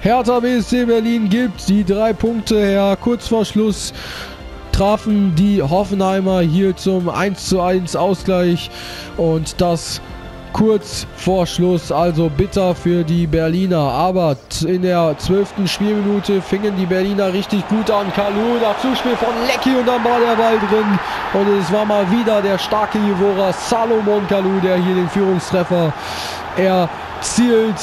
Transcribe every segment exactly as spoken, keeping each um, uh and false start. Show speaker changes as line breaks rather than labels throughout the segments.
Hertha B S C Berlin gibt die drei Punkte her. Kurz vor Schluss trafen die Hoffenheimer hier zum eins zu eins Ausgleich und das kurz vor Schluss, also bitter für die Berliner, aber in der zwölften Spielminute fingen die Berliner richtig gut an. Kalou nach Zuspiel von Lecky und dann war der Ball drin und es war mal wieder der starke Ivora Salomon Kalou, der hier den Führungstreffer erzielt.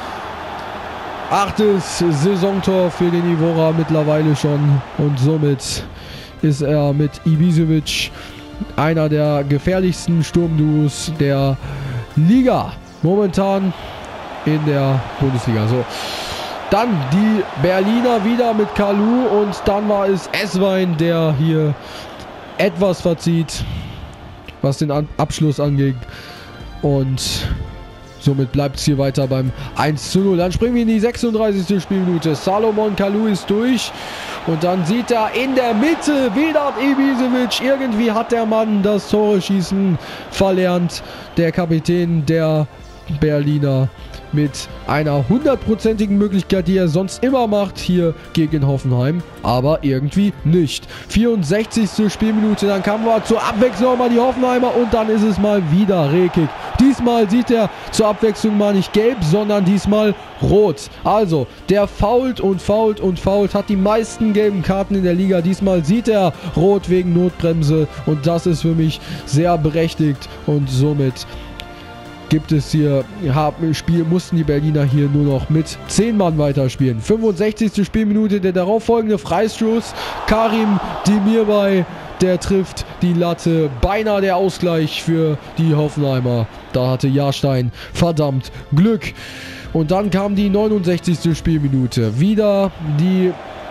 Achtes Saisontor für den Ivora mittlerweile schon und somit ist er mit Ibisevic einer der gefährlichsten Sturmduos der Liga momentan in der Bundesliga. So, dann die Berliner wieder mit Kalou und dann war es Esswein, der hier etwas verzieht, was den An- Abschluss angeht, und somit bleibt es hier weiter beim eins zu null. Dann springen wir in die sechsunddreißigste Spielminute. Salomon Kalou ist durch und dann sieht er in der Mitte Vedat Ibisevic. Irgendwie hat der Mann das Tore-Schießen verlernt. Der Kapitän der Berliner mit einer hundertprozentigen Möglichkeit, die er sonst immer macht, hier gegen Hoffenheim, aber irgendwie nicht. vierundsechzigste Spielminute, dann kamen wir zur Abwechslung mal die Hoffenheimer und dann ist es mal wieder Rekik. Diesmal sieht er zur Abwechslung mal nicht gelb, sondern diesmal rot. Also, der fault und fault und fault, hat die meisten gelben Karten in der Liga. Diesmal sieht er rot wegen Notbremse und das ist für mich sehr berechtigt und somit gibt es hier, haben Spiel, mussten die Berliner hier nur noch mit zehn Mann weiterspielen. fünfundsechzigste Spielminute, der darauffolgende Freistoß. Karim Demirbay, der trifft die Latte. Beinahe der Ausgleich für die Hoffenheimer. Da hatte Jahrstein verdammt Glück. Und dann kam die neunundsechzigste Spielminute. Wieder die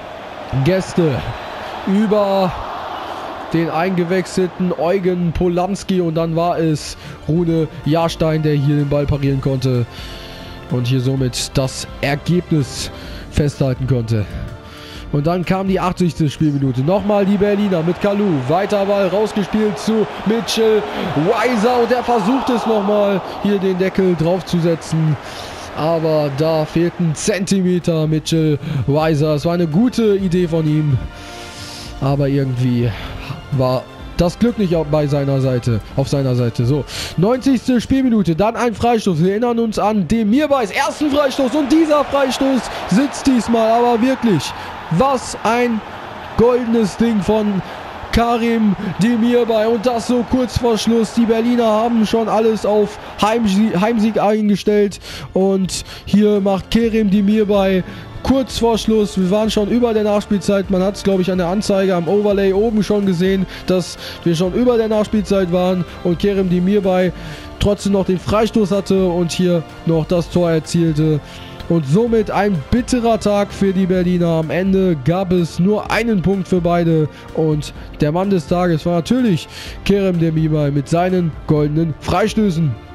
Gäste über den eingewechselten Eugen Polanski und dann war es Rune Jahrstein, der hier den Ball parieren konnte und hier somit das Ergebnis festhalten konnte. Und dann kam die achtzigste Spielminute. Nochmal die Berliner mit Kalou. Weiter Ball rausgespielt zu Mitchell Weiser und der versucht es nochmal, hier den Deckel draufzusetzen. Aber da fehlten Zentimeter Mitchell Weiser. Es war eine gute Idee von ihm. Aber irgendwie war das Glück nicht bei seiner Seite, auf seiner Seite. So, neunzigste Spielminute, dann ein Freistoß. Wir erinnern uns an Demirbays ersten Freistoß und dieser Freistoß sitzt diesmal, aber wirklich, was ein goldenes Ding von Karim Demirbay und das so kurz vor Schluss. Die Berliner haben schon alles auf Heimsieg, Heimsieg eingestellt und hier macht Karim Demirbay kurz vor Schluss, wir waren schon über der Nachspielzeit, man hat es glaube ich an der Anzeige am Overlay oben schon gesehen, dass wir schon über der Nachspielzeit waren und Kerem Demirbay trotzdem noch den Freistoß hatte und hier noch das Tor erzielte. Und somit ein bitterer Tag für die Berliner. Am Ende gab es nur einen Punkt für beide und der Mann des Tages war natürlich Kerem Demirbay mit seinen goldenen Freistößen.